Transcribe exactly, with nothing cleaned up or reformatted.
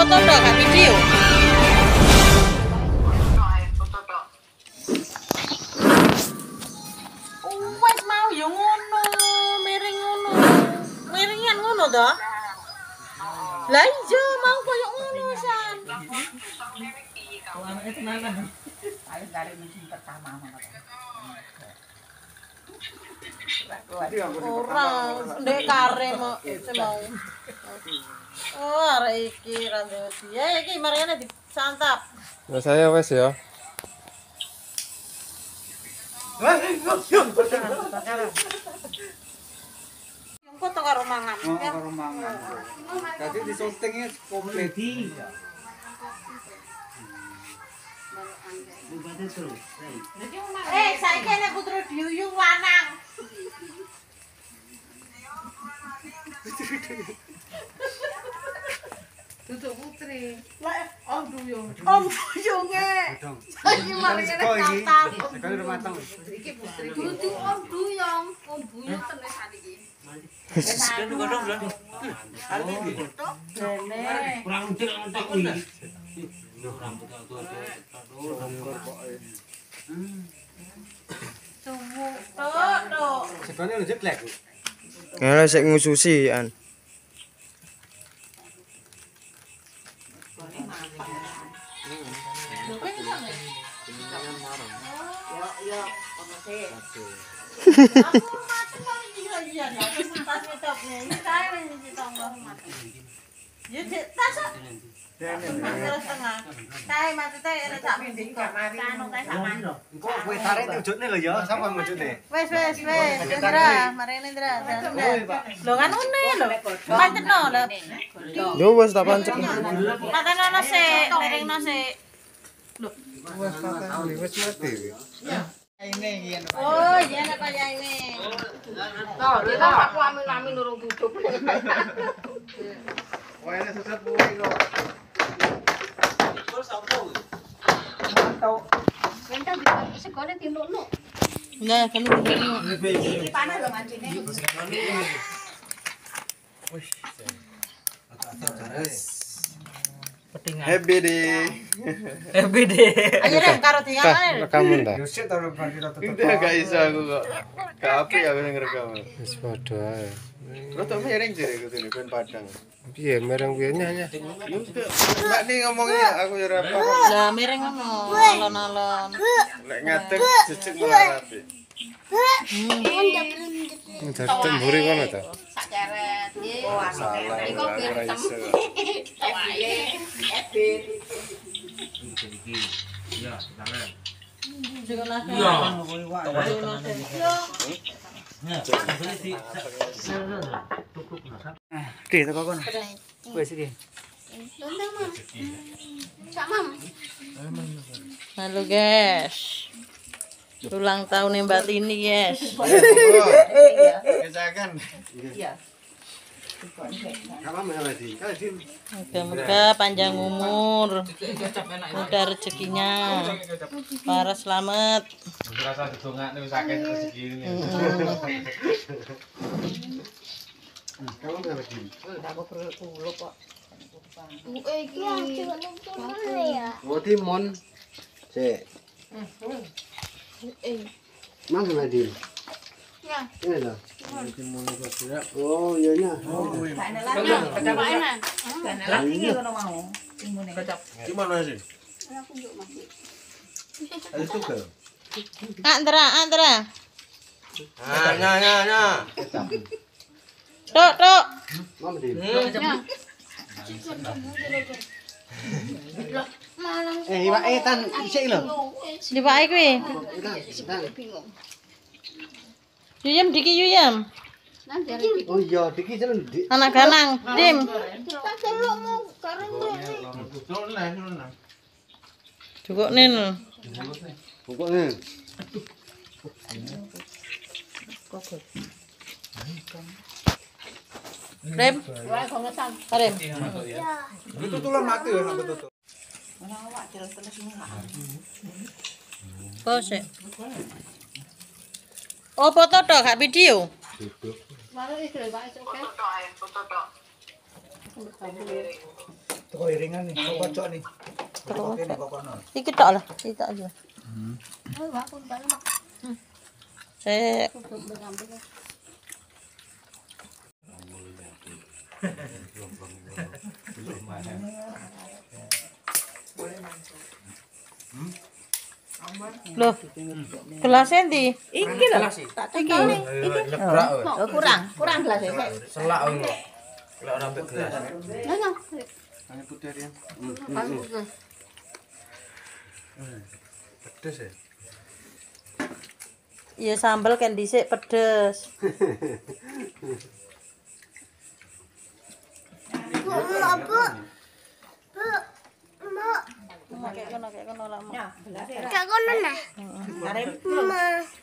foto tok gak video. Wes mau yo ngono, miring ngono. Miringan ngono to? Lah iya mau koyo ngono san. Oh, anaknya tenanan. Ayo dari musim pertama mana. Orang ndek kare mau mau. Oh, arek iki ra ndek. Ya iki marane disantap. Ya saya wes ya. Yang foto karo mangan. Oh, karo mangan. Dadi di syutingnya komplit. Eh, saiki nek putra diuyung lanang. Tutuk putri. Lah, om duyung. Om duyunge. Saiki mari kene kantang. Sekali rumah tang. Iki putri. Dudu om duyung. Om duyung tenesan iki. Kurang udik entek kuwi. Tuk tuk. Sebane lho jeblek. Ngalah sik ngususi an. Engko kowe tarik ujune lho ya, sapa ujune? Wes wes wes, Indra, mari Indra, lho kan ngene lho. Pancetno lho. Yo wes tak pancet. Patenono sik, miringno sik. Wes pateni wis mati. Ini yen. Oh, iya nek kaya ini. Toh, kita aku amin-amin urung tutup. Wah, ini susah kuwi kok. Entah di sekolah tinukno. Nah, kan ngono. Iki panas lho mancine. Happy deh. Happy deh. Ayo Rem karo diangane. Rekaman ta? Yo sik ta bagi rata tetep. Udah gak iso aku kok. Gak apik aku sing ngerekam. Wis padha ae. Lo tak miring jare kene ben padang. Piye miring piye nyanya? Mbak ni ngomongnya aku ya ora apa. Lah miring ngono, alon-alon. Lek ngadeg jejeg malah rapi. Hmm. Jadi mburi kono ta? Sak ceret. Oh, salah. Iku Aku ora iso. Wae. Ebit. Iya, tangan. Juga nasi. Iya. Oke, teko kono. Wes iki. Halo guys. Ulang tahun Mbak Tini, guys. Kesakan. Iya. Apa mana lagi? Kan di Moga-moga panjang umur, mudah rezekinya, para selamat. Rasa didongakne wis akeh rezeki ini. kamu mana lagi? Aku perlu kok. Oh, Timon. Sik. Mang lagi. Ya. Ini dah. Oh, iya nya. Kecap enak. Lagi iki ngono mau. Timbune. Kecap. Gimana sih? Ada tuh Antara, antara. Ah, nya nya nya. Tok, tok. Mam di. Eh, iwak eh tan sik lho. Dipake kuwi. Yuyam diki yuyam. Oh iya, diki jeneng Dik. Anak ganang, Dim. Cukup nin. Pokoknya. Rem. Rem. Itu tulan mati ya sampai tutup. Pose. Oh, foto tok gak video. Baru istri Pak oke. Toko iringan nih, kok kocok nih. Terus. Ini pokoknya. Iki tok lah, iki tok aja. Sik. Loh, gelasnya ndi? Iki lho. Tak cekali. Oh, kurang, kurang gelasnya. Selak lho. Lek ora ambek gelas. Ini putih ya. Pedes ya. Iya sambel kan dhisik pedes. Kayak kono kayak kono lah. Kak kono nah. Arep